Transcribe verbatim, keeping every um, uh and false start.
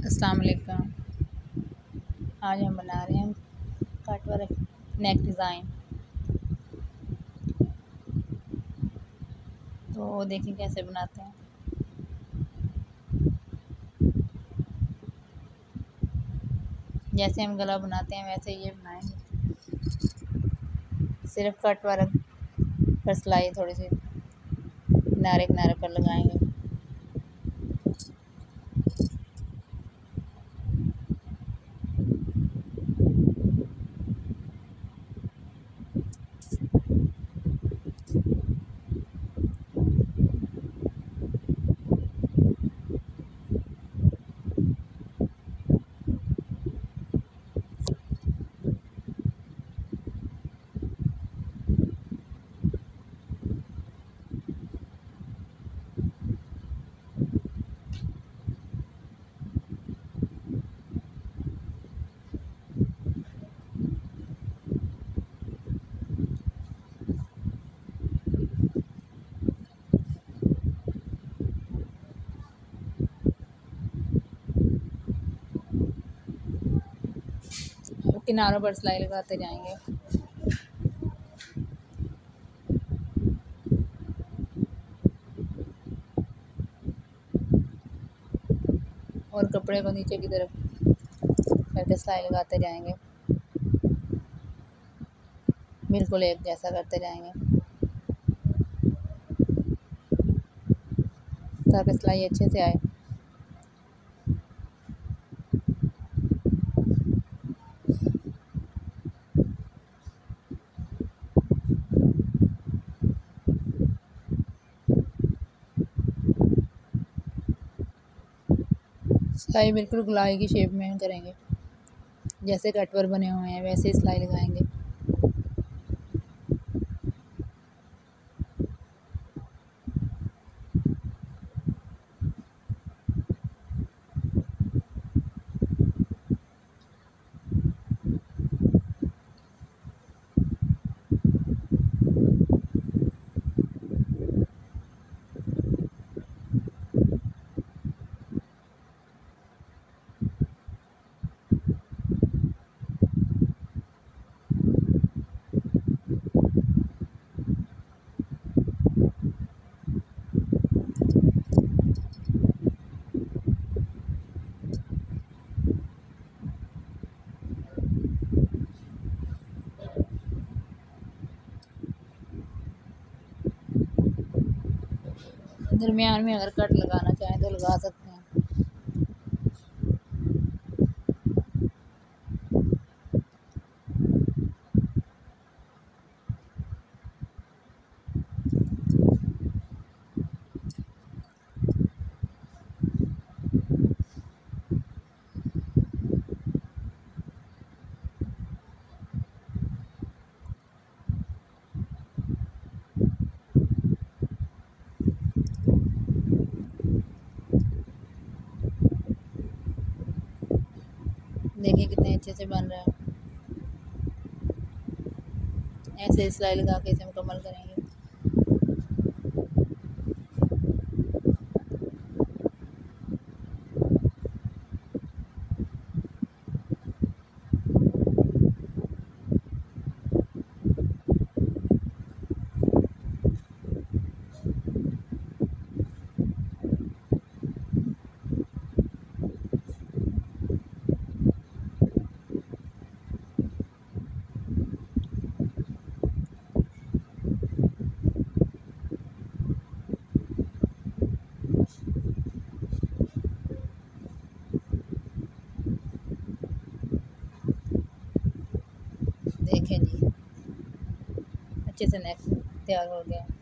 अस्सलाम वालेकुम। आज हम बना रहे हैं कट वर्क नेक डिज़ाइन। तो देखिए कैसे बनाते हैं। जैसे हम गला बनाते हैं वैसे ये बनाएंगे, सिर्फ कट वर्क पर सिलाई थोड़ी सी किनारे किनारे पर लगाएंगे। किनारों पर सिलाई लगाते जाएंगे। और कपड़े को नीचे की तरफ करके सिलाई लगाते जाएंगे, बिल्कुल एक जैसा करते जाएंगे ताकि सिलाई अच्छे से आए। सिलाई बिल्कुल गुलाई की शेप में करेंगे, जैसे कटवर बने हुए हैं वैसे ही सिलाई लगाएंगे। दरमियान में अगर कट लगाना चाहें तो लगा सकते हैं। देखिए कितने अच्छे से बन रहा है। ऐसे सिलाई लगा के इसे मुकम्मल करेंगे। देखें जी, अच्छे से नेक तैयार हो गया।